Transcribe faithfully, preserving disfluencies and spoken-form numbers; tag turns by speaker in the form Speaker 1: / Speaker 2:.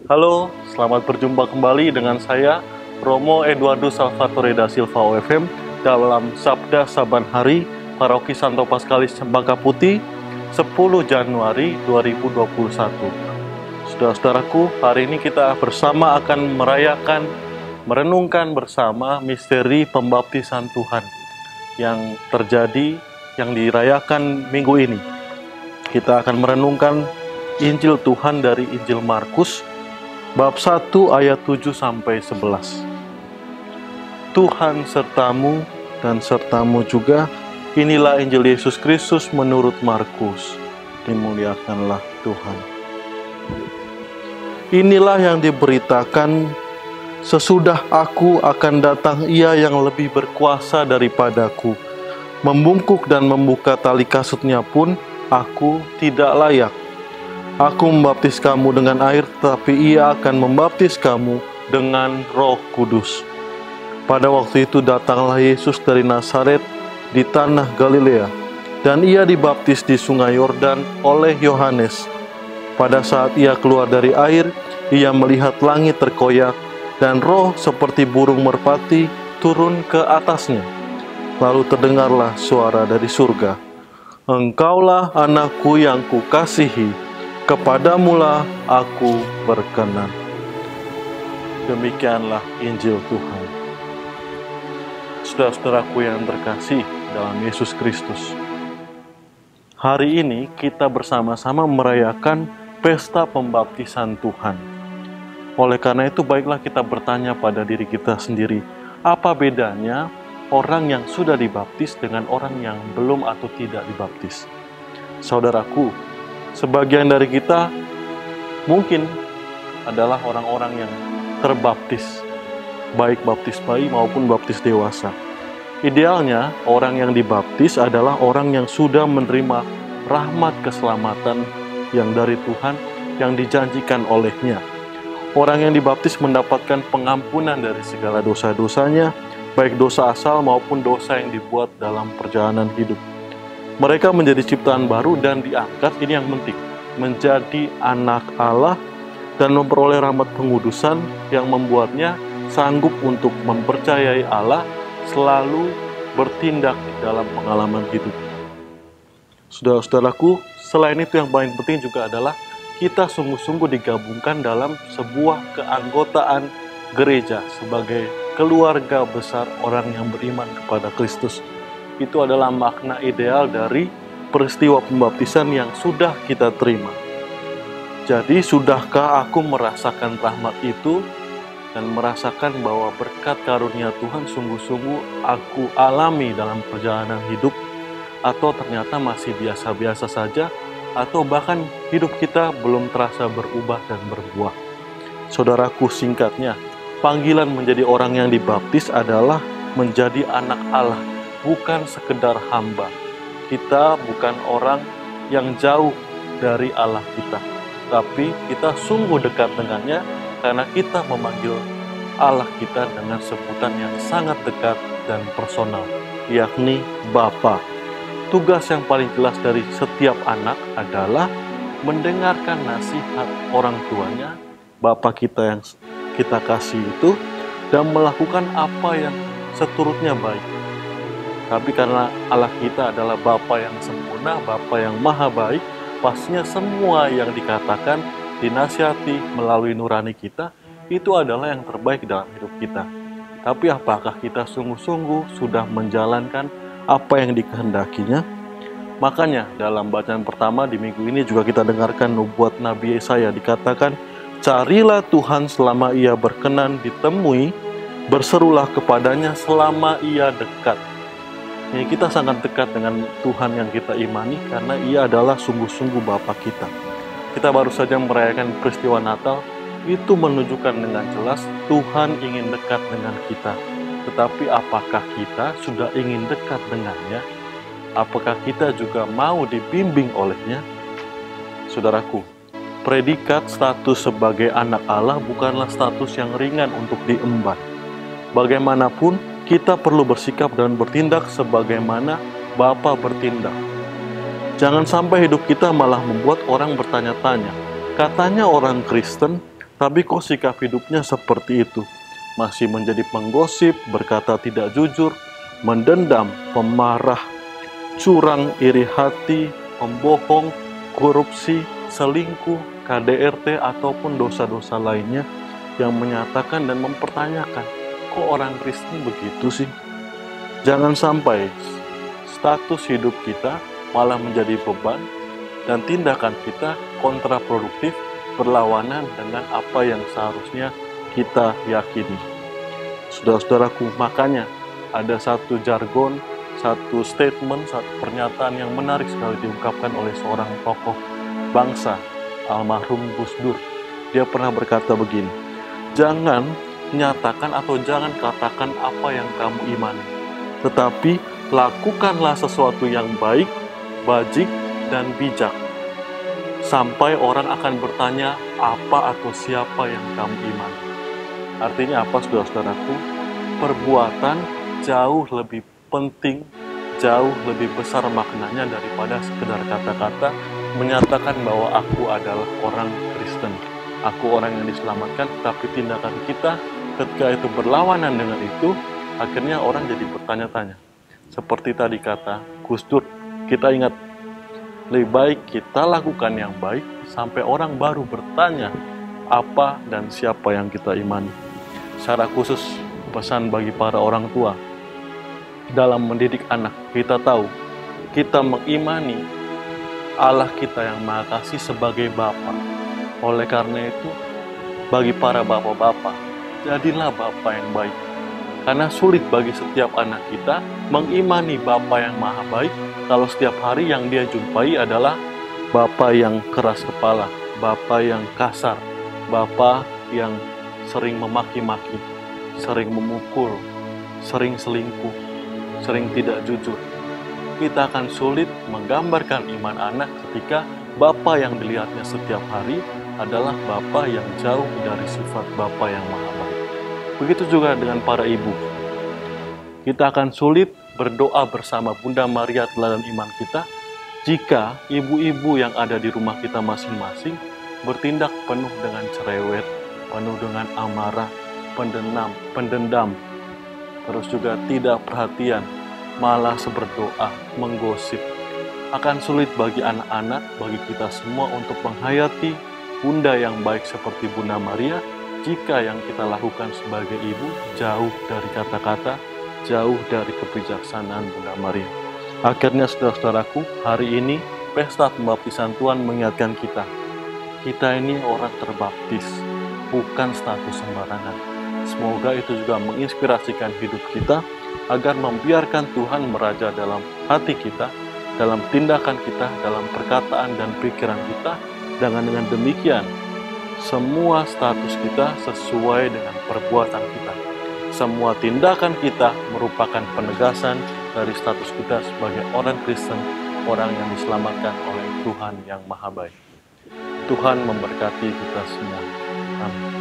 Speaker 1: Halo, selamat berjumpa kembali dengan saya, Romo Eduardo Salvatore da Silva O F M, dalam Sabda Saban Hari, Paroki Santo Paskalis Cempaka Putih, sepuluh Januari dua ribu dua puluh satu. Saudara-saudaraku, hari ini kita bersama akan merayakan, merenungkan bersama misteri pembaptisan Tuhan yang terjadi, yang dirayakan minggu ini. Kita akan merenungkan Injil Tuhan dari Injil Markus, bab satu ayat tujuh sampai sebelas. Tuhan sertamu dan sertamu juga. Inilah Injil Yesus Kristus menurut Markus. Dimuliakanlah Tuhan. Inilah yang diberitakan, sesudah aku akan datang Ia yang lebih berkuasa daripadaku. Membungkuk dan membuka tali kasutnya pun aku tidak layak. Aku membaptis kamu dengan air, tetapi Ia akan membaptis kamu dengan Roh Kudus. Pada waktu itu datanglah Yesus dari Nazaret di tanah Galilea, dan Ia dibaptis di sungai Yordan oleh Yohanes. Pada saat Ia keluar dari air, Ia melihat langit terkoyak, dan roh seperti burung merpati turun ke atasnya. Lalu terdengarlah suara dari surga, "Engkaulah anakku yang kukasihi, kepadamulah aku berkenan." Demikianlah Injil Tuhan. Saudara-saudaraku yang terkasih dalam Yesus Kristus, hari ini kita bersama-sama merayakan pesta pembaptisan Tuhan. Oleh karena itu, baiklah kita bertanya pada diri kita sendiri, apa bedanya orang yang sudah dibaptis dengan orang yang belum atau tidak dibaptis? Saudaraku, sebagian dari kita mungkin adalah orang-orang yang terbaptis, baik baptis bayi maupun baptis dewasa. Idealnya, orang yang dibaptis adalah orang yang sudah menerima rahmat keselamatan yang dari Tuhan yang dijanjikan olehnya. Orang yang dibaptis mendapatkan pengampunan dari segala dosa-dosanya, baik dosa asal maupun dosa yang dibuat dalam perjalanan hidup. Mereka menjadi ciptaan baru dan diangkat, ini yang penting, menjadi anak Allah dan memperoleh rahmat pengudusan yang membuatnya sanggup untuk mempercayai Allah, selalu bertindak dalam pengalaman hidup. Saudara-saudaraku, selain itu yang paling penting juga adalah kita sungguh-sungguh digabungkan dalam sebuah keanggotaan gereja sebagai keluarga besar orang yang beriman kepada Kristus. Itu adalah makna ideal dari peristiwa pembaptisan yang sudah kita terima. Jadi, sudahkah aku merasakan rahmat itu dan merasakan bahwa berkat karunia Tuhan sungguh-sungguh aku alami dalam perjalanan hidup, atau ternyata masih biasa-biasa saja, atau bahkan hidup kita belum terasa berubah dan berbuah? Saudaraku, singkatnya, panggilan menjadi orang yang dibaptis adalah menjadi anak Allah, bukan sekedar hamba. Kita bukan orang yang jauh dari Allah kita, tapi kita sungguh dekat dengannya karena kita memanggil Allah kita dengan sebutan yang sangat dekat dan personal, yakni Bapa. Tugas yang paling jelas dari setiap anak adalah mendengarkan nasihat orang tuanya, Bapa kita yang kita kasih itu, dan melakukan apa yang seturutnya baik. Tapi karena Allah kita adalah Bapa yang sempurna, Bapa yang maha baik, pastinya semua yang dikatakan, dinasihati melalui nurani kita, itu adalah yang terbaik dalam hidup kita. Tapi apakah kita sungguh-sungguh sudah menjalankan apa yang dikehendakinya? Makanya dalam bacaan pertama di minggu ini juga kita dengarkan nubuat Nabi Yesaya, dikatakan, "Carilah Tuhan selama Ia berkenan ditemui, berserulah kepadanya selama Ia dekat." Ini kita sangat dekat dengan Tuhan yang kita imani karena Ia adalah sungguh-sungguh Bapa kita. Kita baru saja merayakan peristiwa Natal, itu menunjukkan dengan jelas Tuhan ingin dekat dengan kita. Tetapi apakah kita sudah ingin dekat dengannya? Apakah kita juga mau dibimbing olehnya? Saudaraku, predikat status sebagai anak Allah bukanlah status yang ringan untuk diemban. Bagaimanapun, kita perlu bersikap dan bertindak sebagaimana Bapa bertindak. Jangan sampai hidup kita malah membuat orang bertanya-tanya, katanya orang Kristen, Tapi kok sikap hidupnya seperti itu? Masih menjadi penggosip, berkata tidak jujur, mendendam, pemarah, curang, iri hati, pembohong, korupsi, selingkuh, K D R T, ataupun dosa-dosa lainnya yang menyatakan dan mempertanyakan, kok orang Kristen begitu sih? Jangan sampai status hidup kita malah menjadi beban dan tindakan kita kontraproduktif, berlawanan dengan apa yang seharusnya kita yakini. Saudara-saudaraku, makanya ada satu jargon, satu statement, satu pernyataan yang menarik sekali diungkapkan oleh seorang tokoh bangsa, almarhum Gus Dur. Dia pernah berkata begini, jangan nyatakan atau jangan katakan apa yang kamu imani, tetapi lakukanlah sesuatu yang baik, bajik, dan bijak, sampai orang akan bertanya apa atau siapa yang kamu imani. Artinya apa, saudara-saudaraku? Perbuatan jauh lebih penting, jauh lebih besar maknanya daripada sekedar kata-kata menyatakan bahwa aku adalah orang Kristen, aku orang yang diselamatkan. Tapi tindakan kita ketika itu berlawanan dengan itu, akhirnya orang jadi bertanya-tanya. Seperti tadi kata Gus Dur, kita ingat, lebih baik kita lakukan yang baik sampai orang baru bertanya apa dan siapa yang kita imani. Secara khusus pesan bagi para orang tua dalam mendidik anak, kita tahu kita mengimani Allah kita yang Maha Kasih sebagai Bapa. Oleh karena itu, bagi para bapak-bapak, jadilah bapak yang baik. Karena sulit bagi setiap anak kita mengimani Bapa yang Maha Baik kalau setiap hari yang dia jumpai adalah Bapa yang keras kepala, Bapa yang kasar, Bapa yang sering memaki-maki, sering memukul, sering selingkuh, sering tidak jujur. Kita akan sulit menggambarkan iman anak ketika Bapa yang dilihatnya setiap hari adalah Bapa yang jauh dari sifat Bapa yang Maha Baik. Begitu juga dengan para ibu. Kita akan sulit berdoa bersama Bunda Maria teladan iman kita jika ibu-ibu yang ada di rumah kita masing-masing bertindak penuh dengan cerewet, penuh dengan amarah, pendendam, pendendam, terus juga tidak perhatian, malah berdoa, menggosip. Akan sulit bagi anak-anak, bagi kita semua untuk menghayati Bunda yang baik seperti Bunda Maria jika yang kita lakukan sebagai ibu jauh dari kata-kata, jauh dari kebijaksanaan Bunda Maria. Akhirnya, saudara-saudaraku, hari ini pesta pembaptisan Tuhan mengingatkan kita, kita ini orang terbaptis, bukan status sembarangan. Semoga itu juga menginspirasikan hidup kita agar membiarkan Tuhan meraja dalam hati kita, dalam tindakan kita, dalam perkataan dan pikiran kita. Dengan dengan demikian, semua status kita sesuai dengan perbuatan kita. Semua tindakan kita merupakan penegasan dari status kita sebagai orang Kristen, orang yang diselamatkan oleh Tuhan yang Maha Baik. Tuhan memberkati kita semua. Amin.